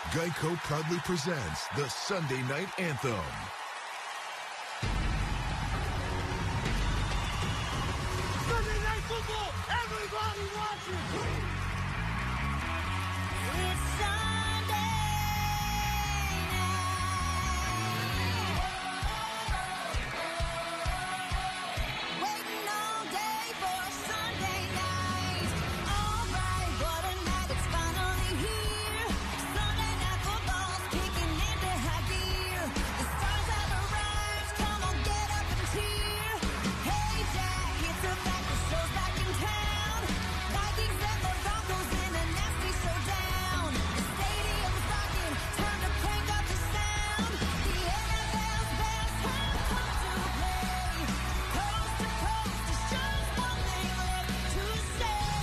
Geico proudly presents the Sunday Night Anthem. Sunday Night Football, everybody watching! It's Sunday night. Waiting all day for Sunday night. All right, what a night, it's finally here. Sunday Night Football's kicking into high gear. The stars have arrived, come on, get up and cheer. Hey Jack, it's a fact, the show's back in town. Vikings and the Broncos in a nasty showdown. The stadium's rocking, time to crank up the sound. The NFL's best have come to play. Coast to coast, there's just one thing left to say.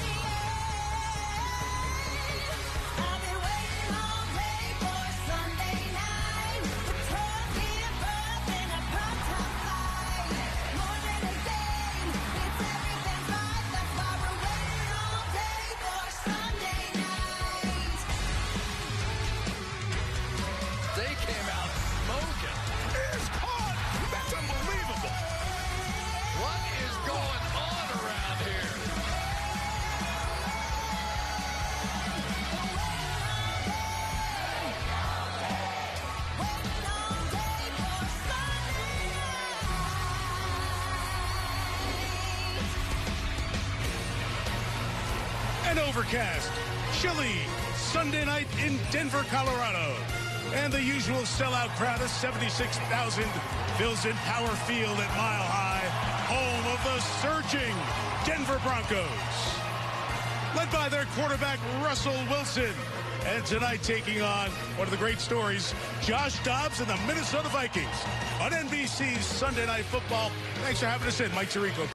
I've been waiting all day for Sunday night. The turkey and broth and a primetime fight. More than a game, it's everything's right. That's why we're waiting all day for Sunday night. They came out smoking. It's caught! That's unbelievable! What is going on around here? Waiting all day for Sunday night. An overcast, chilly Sunday night in Denver, Colorado. And the usual sellout crowd of 76,000 fills in Power Field at Mile High, home of the surging Denver Broncos. Led by their quarterback, Russell Wilson. And tonight taking on one of the great stories, Josh Dobbs and the Minnesota Vikings on NBC's Sunday Night Football. Thanks for having us in, Mike Tirico.